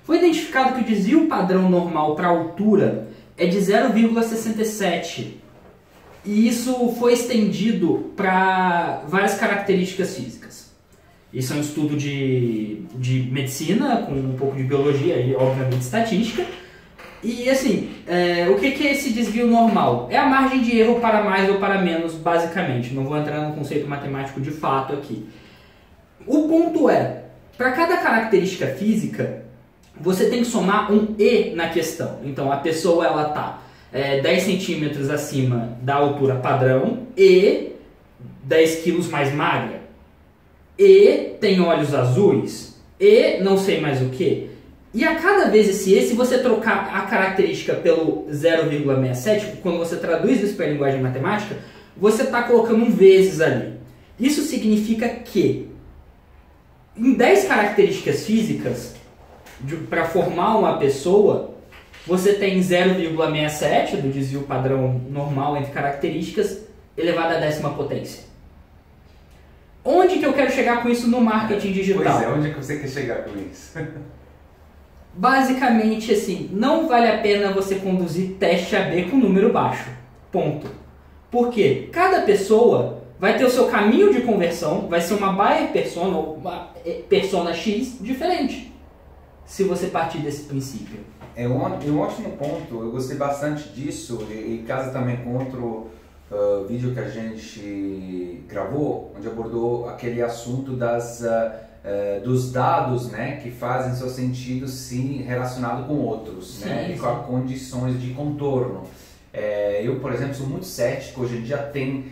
Foi identificado que o desvio padrão normal para altura é de 0,67 e isso foi estendido para várias características físicas. Isso é um estudo de medicina, com um pouco de biologia e obviamente estatística. E assim, o que é esse desvio normal? É a margem de erro para mais ou para menos, basicamente. Não vou entrar no conceito matemático de fato aqui. O ponto é, para cada característica física, você tem que somar um E na questão. Então a pessoa ela está 10 centímetros acima da altura padrão e 10 quilos mais magra. E tem olhos azuis. E não sei mais o que. E a cada vez esse E, se você trocar a característica pelo 0,67, quando você traduz isso para a linguagem matemática, você está colocando um vezes ali. Isso significa que em 10 características físicas, para formar uma pessoa, você tem 0,67 do desvio padrão normal entre características elevado à 10ª potência. Onde que eu quero chegar com isso no marketing digital? Pois é, onde é que você quer chegar com isso? Basicamente assim, não vale a pena você conduzir teste AB com número baixo. Ponto. Porque cada pessoa vai ter o seu caminho de conversão, vai ser uma buyer persona ou uma persona X diferente, se você partir desse princípio. É um ótimo ponto, eu gostei bastante disso e casa também com outro vídeo que a gente gravou, onde abordou aquele assunto dos dados, né, que fazem seu sentido sim relacionado com outros, sim, né, e com as condições de contorno. Eu, por exemplo, sou muito cético, hoje em dia tem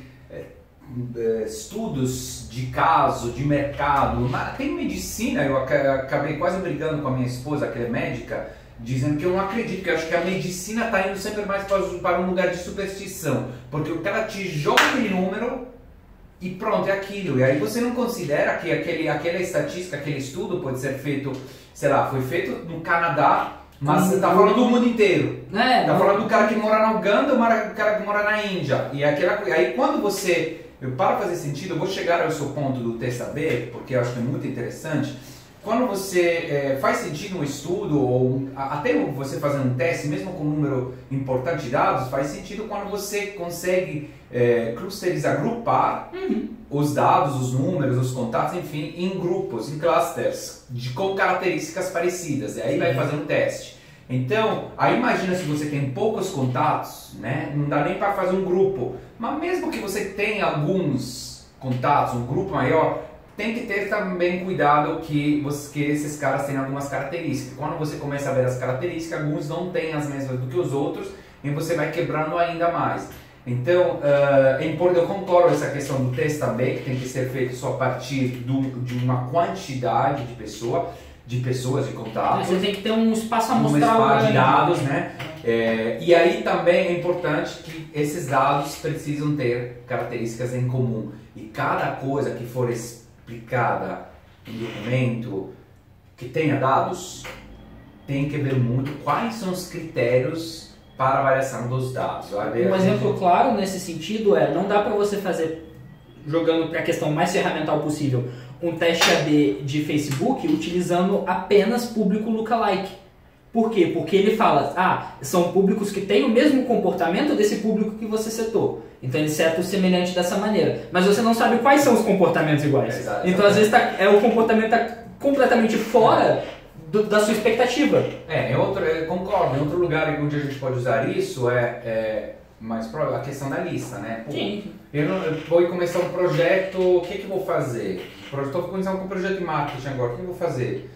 estudos de caso, de mercado, mas tem medicina, eu acabei quase brigando com a minha esposa, que é médica, dizendo que eu não acredito, que eu acho que a medicina está indo sempre mais para um lugar de superstição, porque o cara te joga aquele número e pronto, é aquilo, e aí você não considera que aquela estatística, aquele estudo pode ser feito, sei lá, foi feito no Canadá, mas você está falando do mundo inteiro, está falando do cara que mora na Uganda, o cara que mora na Índia, e aí quando você, para fazer sentido, eu vou chegar ao seu ponto do teste AB, porque eu acho que é muito interessante. Quando você faz sentido um estudo, ou até você fazer um teste, mesmo com um número importante de dados, faz sentido quando você consegue clusterizar, agrupar os dados, os números, os contatos, enfim, em grupos, em clusters, com características parecidas, e aí vai fazer um teste. Então, aí imagina se você tem poucos contatos, né? Não dá nem para fazer um grupo, mas mesmo que você tenha alguns contatos, um grupo maior, tem que ter também cuidado que esses caras têm algumas características. Quando você começa a ver as características, alguns não têm as mesmas do que os outros, e você vai quebrando ainda mais. Então, eu concordo com essa questão do teste também, que tem que ser feito só a partir de uma quantidade de pessoas, de contatos. Você tem que ter um espaço amostral de dados, né? E aí também é importante que esses dados precisam ter características em comum. E cada coisa que for explicada em documento que tenha dados, tem que ver muito quais são os critérios para a avaliação dos dados. Um exemplo claro nesse sentido não dá para você fazer, jogando para a questão mais ferramental possível, um teste AB de Facebook utilizando apenas público lookalike. Por quê? Porque ele fala, são públicos que têm o mesmo comportamento desse público que você setou. Então ele seta o semelhante dessa maneira. Mas você não sabe quais são os comportamentos iguais. Então às vezes o comportamento está completamente fora da sua expectativa. Concordo. Em outro lugar onde a gente pode usar isso mas a questão da lista, né? Sim. Eu vou começar um projeto, o que eu vou fazer? Estou começando com um projeto de marketing agora, o que eu vou fazer?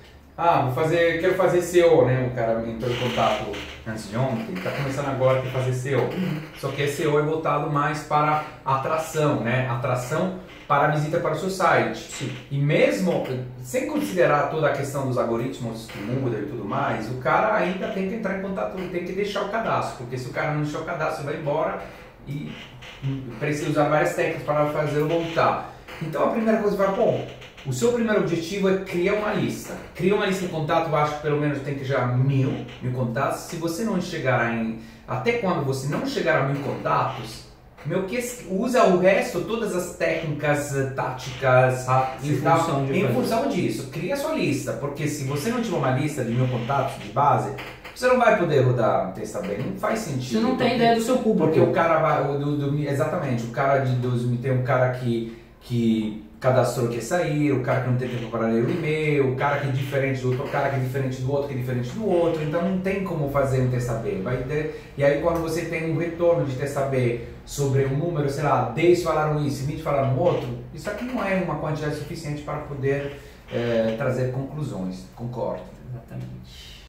Quero fazer SEO, né? O cara me entrou em contato antes de ontem, está começando agora a fazer SEO. Só que SEO é voltado mais para atração, né? Atração para a visita para o seu site. Sim. E mesmo, sem considerar toda a questão dos algoritmos que mudam e tudo mais, o cara ainda tem que entrar em contato, tem que deixar o cadastro, porque se o cara não deixar o cadastro, vai embora e precisa usar várias técnicas para fazer voltar. Então a primeira coisa vai, o seu primeiro objetivo é criar uma lista. Cria uma lista de contato, eu acho que pelo menos tem que gerar mil contatos. Se você não chegar até quando você não chegar a 1000 contatos, usa o resto, todas as técnicas, táticas e tal, em função disso. Cria a sua lista, porque se você não tiver uma lista de 1000 contatos de base, você não vai poder rodar Testabem, não faz sentido. Você não tem ideia do seu público. Porque o cara vai, exatamente, o cara de 2000 tem um cara que cadastrou que ia sair, o cara que não tem tempo para ler o e-mail, o cara que é diferente do outro, o cara que é diferente do outro, que é diferente do outro, então não tem como fazer um Testabem. E aí quando você tem um retorno de Testabem sobre um número, sei lá, 10 falaram isso e 20 falaram outro, isso aqui não é uma quantidade suficiente para poder trazer conclusões, concordo. Exatamente.